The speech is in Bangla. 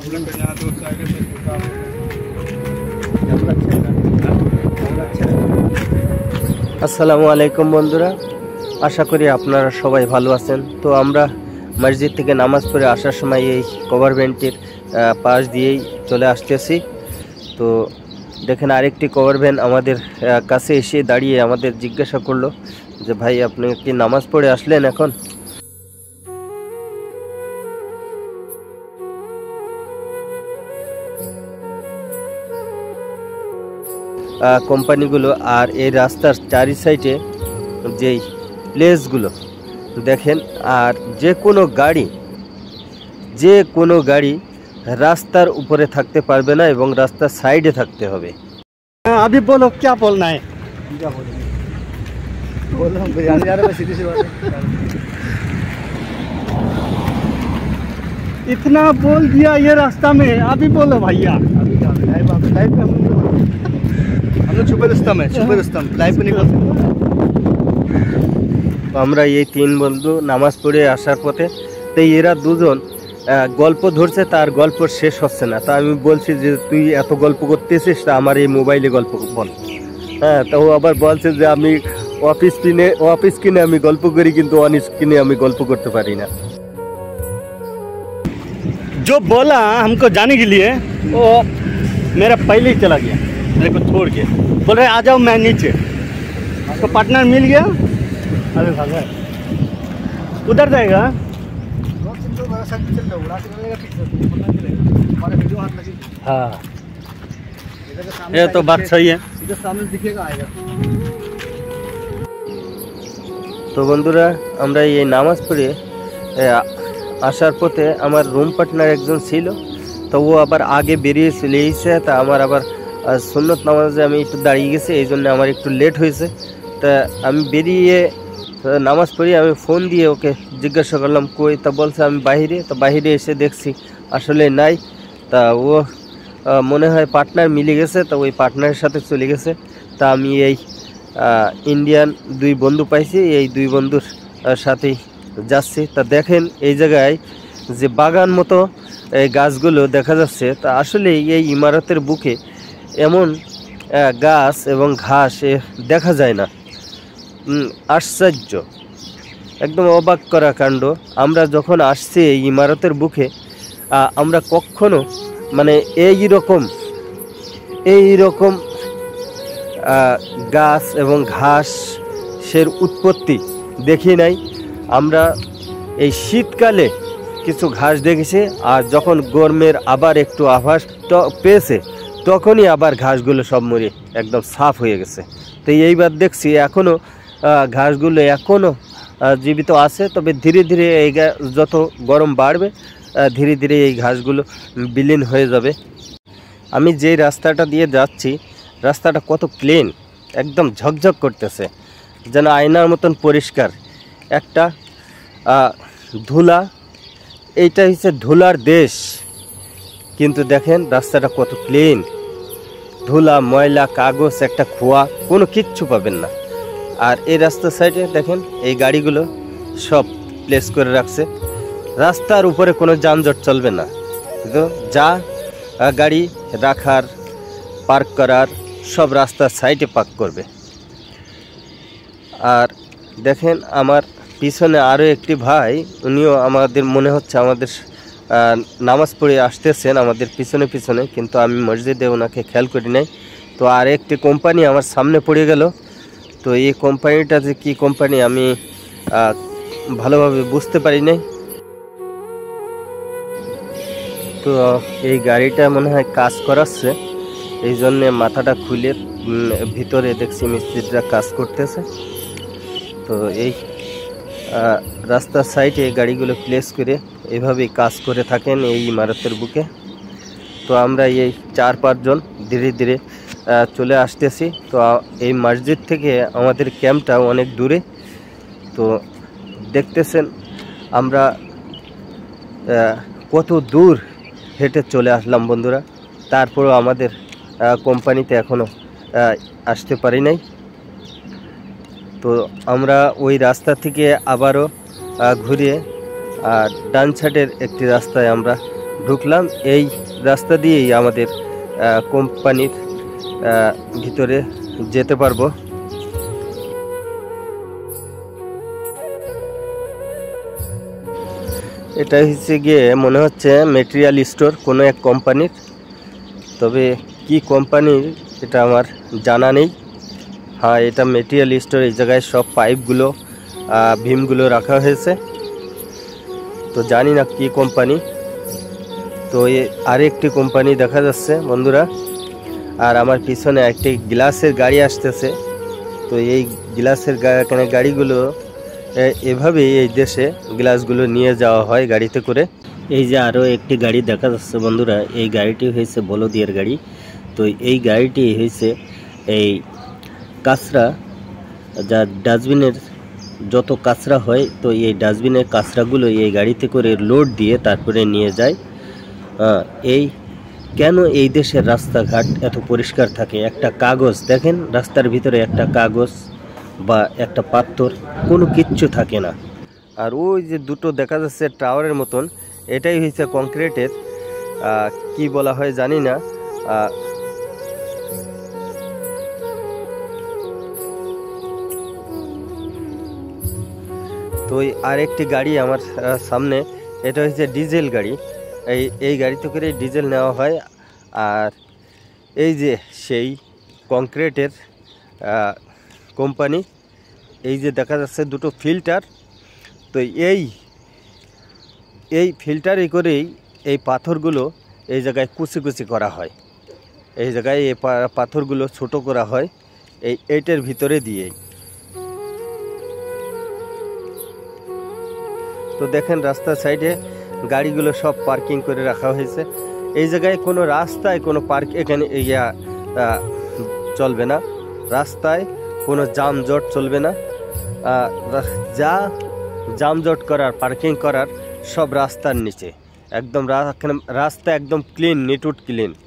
আসসালামু আলাইকুম বন্ধুরা, আশা করি আপনারা সবাই ভালো আছেন। তো আমরা মসজিদ থেকে নামাজ পড়ে আসার সময় এই কভার ভ্যানটির পাশ দিয়েই চলে আসতেছি। তো দেখেন আরেকটি কভার ভ্যান আমাদের কাছে এসে দাঁড়িয়ে আমাদের জিজ্ঞাসা করলো যে ভাই আপনি কি নামাজ পড়ে আসলেন এখন? কোম্পানিগুলো আর এই রাস্তার চারি সাইডে যেই প্লেসগুলো দেখেন, আর যে কোনো গাড়ি রাস্তার উপরে থাকতে পারবে না এবং রাস্তার সাইডে থাকতে হবে। अभी बोलो क्या बोलना है? बोलो हम बिरयानी जा रहे हैं, सीधी सी बात है। इतना बोल दिया ये रास्ता में, अभी बोलो भैया। अभी क्या लाइव पे हम लोग छुपे रास्ता में लाइव पे नहीं बोल सकते। আমরা এই তিন বন্ধু নামাজ পড়ে আসার পথে, তো এরা দুজন গল্প ধরছে, তার গল্প শেষ হচ্ছে না। তা আমি বলছি যে তুই এত গল্প করতেছিস, তা আমার এই মোবাইলে গল্প বল। হ্যাঁ, তো ও আবার বলছে যে আমি অফিস কিনে আমি গল্প করি, কিন্তু অন স্ক্রিনে আমি গল্প করতে পারি না। जो बोला हमको जाने के लिए वो मेरा पहले ही चला गया, मेरे को छोड़ के। बोल रहे आ जाओ मैं नीचे, तो पार्टनर मिल गया। अरे भागा उधर जाएगा। हाँ, ये तो बात सही है। इधर सामने दिखेगा आएगा। তো বন্ধুরা, আমরা এই নামাজ পড়ে আসার পথে আমার রুম পার্টনার একজন ছিল, তো ও আবার আগে বেরিয়ে চলে এসেছে। তা আমার আবার সুন্নত নামাজে আমি একটু দাঁড়িয়ে গেছি, এই জন্য আমার একটু লেট হয়েছে। তা আমি বেরিয়ে নামাজ পড়ি, আমি ফোন দিয়ে ওকে জিজ্ঞাসা করলাম কই, তা বলছে আমি বাহিরে। তো বাহিরে এসে দেখছি আসলে নাই। তা ও মনে হয় পার্টনার মিলে গেছে, তো ওই পার্টনারের সাথে চলে গেছে। তা আমি এই ইন্ডিয়ান দুই বন্ধু পাইছি, এই দুই বন্ধুর সাথেই যাচ্ছি। তা দেখেন এই জায়গায় যে বাগান মতো এই গাছগুলো দেখা যাচ্ছে, তা আসলে এই ইমারতের বুকে এমন গাছ এবং ঘাস দেখা যায় না। আশ্চর্য, একদম অবাক করা কাণ্ড। আমরা যখন আসছি এই ইমারতের বুকে, আমরা কখনো মানে এইরকম গাছ এবং ঘাসের উৎপত্তি দেখি নাই। আমরা এই শীতকালে কিছু ঘাস দেখেছি, আর যখন গরমের আবার একটু আভাস পেয়েছে, তখনই আবার ঘাসগুলো সব মরে একদম সাফ হয়ে গেছে। তো এইবার দেখছি এখনও ঘাসগুলো এখনও জীবিত আছে, তবে ধীরে ধীরে এই যত গরম বাড়বে ধীরে ধীরে এই ঘাসগুলো বিলীন হয়ে যাবে। আমি যেই রাস্তাটা দিয়ে যাচ্ছি, রাস্তাটা কত ক্লিন, একদম ঝকঝক করতেছে, যেন আয়নার মতন পরিষ্কার। একটা ধুলা, এইটা হচ্ছে ধুলার দেশ, কিন্তু দেখেন রাস্তাটা কত ক্লিন। ধুলা, ময়লা, কাগজ, একটা খোয়া, কোনো কিচ্ছু পাবেন না। আর এই রাস্তার সাইডে দেখেন এই গাড়িগুলো সব প্লেস করে রাখছে। রাস্তার উপরে কোনো যানজট চলবে না, কিন্তু যা গাড়ি রাখার, পার্ক করার, সব রাস্তার সাইডে পার্ক করবে। আর দেখেন আমার পিছনে আরও একটি ভাই, উনিও আমাদের মনে হচ্ছে আমাদের নামাজ পড়ে আসতেছেন আমাদের পিছনে পিছনে, কিন্তু আমি মসজিদে ওনাকে খেয়াল করি নাই। তো আর একটি কোম্পানি আমার সামনে পড়ে গেল। তো এই কোম্পানিটা যে কী কোম্পানি আমি ভালোভাবে বুঝতে পারি নাই। তো এই গাড়িটা মনে হয় কাজ করাচ্ছে, এই জন্যে মাথাটা খুলে ভিতরে দেখছি মিস্ত্রিরা কাজ করতেছে। তো এই রাস্তার সাইডে গাড়িগুলো প্লেস করে এইভাবেই কাজ করে থাকেন এই ইমারতের বুকে। তো আমরা এই 4-5 জন ধীরে ধীরে চলে আসতেছি। তো এই মসজিদ থেকে আমাদের ক্যাম্পটা অনেক দূরে। তো দেখতেছেন আমরা কত দূর হেঁটে চলে আসলাম বন্ধুরা। তারপরেও আমাদের কোম্পানিতে এখনও আসতে পারি নাই। তো আমরা ওই রাস্তা থেকে আবারও ঘুরে ডান সাইডের একটি রাস্তায় আমরা ঢুকলাম। এই রাস্তা দিয়েই আমাদের কোম্পানির ভিতরে যেতে পারবো। এটা হচ্ছে গিয়ে মনে হচ্ছে মেটেরিয়াল স্টোর কোনো এক কোম্পানির, তবে কি কোম্পানির এটা আমার জানা নেই। হ্যাঁ, এটা মেটেরিয়াল স্টোর। এই জায়গায় সব পাইপগুলো ভীমগুলো রাখা হয়েছে, তো জানি না কি কোম্পানি। তো আরেকটি কোম্পানি দেখা যাচ্ছে বন্ধুরা, আর আমার পিছনে একটি গ্লাসের গাড়ি আসতেছে। তো এই গ্লাসের গাড়িগুলো এভাবেই এই দেশে গ্লাসগুলো নিয়ে যাওয়া হয় গাড়িতে করে। এই যে আরও একটি গাড়ি দেখা যাচ্ছে বন্ধুরা, এই গাড়িটি হয়েছে বলদিয়ার গাড়ি। তো এই গাড়িটি হয়েছে এই কাঁচরা, যা ডাস্টবিনের যত কাঁচরা হয়, তো এই ডাস্টবিনের কাঁচরাগুলো এই গাড়িতে করে লোড দিয়ে তারপরে নিয়ে যায়। এই কেন এই দেশের রাস্তাঘাট এত পরিষ্কার থাকে? একটা কাগজ দেখেন, রাস্তার ভিতরে একটা কাগজ বা একটা পাথর, কোনো কিচ্ছু থাকে না। আর ওই যে দুটো দেখা যাচ্ছে টাওয়ারের মতন, এটাই হচ্ছে কংক্রিটের, কি বলা হয় জানি না। তো আরেকটি গাড়ি আমার সামনে, এটা হচ্ছে ডিজেল গাড়ি। এই গাড়িতে করে ডিজেল নেওয়া হয়। আর এই যে সেই কংক্রিটের কোম্পানি, এই যে দেখা যাচ্ছে দুটো ফিল্টার। তো এই ফিল্টারে করেই এই পাথরগুলো এই জায়গায় কুচি কুচি করা হয়। এই জায়গায় এই পাথরগুলো ছোট করা হয় এইটার ভিতরে দিয়েই। তো দেখেন রাস্তার সাইডে গাড়িগুলো সব পার্কিং করে রাখা হয়েছে। এই জায়গায় কোনো রাস্তায় কোনো এখানে চলবে না, রাস্তায় কোনো যানজট চলবে না। যা যানজট করার, পার্কিং করার সব রাস্তার নিচে, একদম রাস্তা একদম ক্লিন, নিটুট ক্লিন।